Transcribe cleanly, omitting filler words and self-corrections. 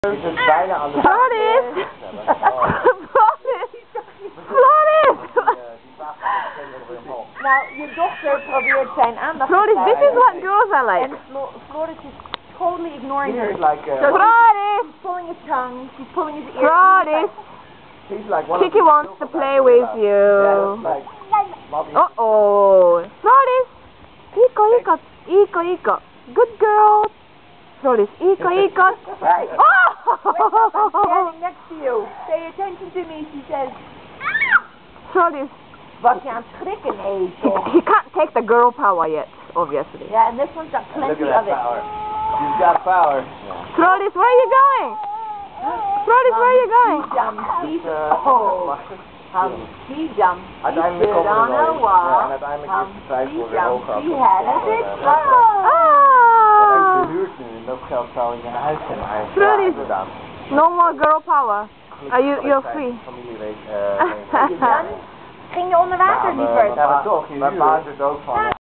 Het is bijna aan de Floris! Floris! Nou, je dochter probeert zijn aandacht te Floris, krijgen. this is what girls are like. And Floris is totally ignoring her. He's like, Floris! She's pulling his tongue, she's pulling his ear. Floris! he's like one Kiki wants to play with you. Like, Uh-oh. Floris! Iko. Good girl. Floris, Iko. Right. Oh! I'm standing next to you. Pay attention to me, she says. Floris. Was je aan het schrikken? Nee, toch? He can't take the girl power yet, obviously. Yeah, and this one's got plenty of it. power. She's got power. Floris, where are you going? Floris, where are you going? Humpty-Dum. Uiteindelijk Stood komen on we a nooit. Ja, wall. en uiteindelijk is de prijs voor weer hoger Humpty had a big Dan Ah! heb je huurt nu en dat geld zou in je huis kunnen eigenlijk. Floris. Ja, gedaan. No more girl power. You're free. Familieweek. Ging je onder water, lieverd? Ja, maar toch, je huurt er ook van.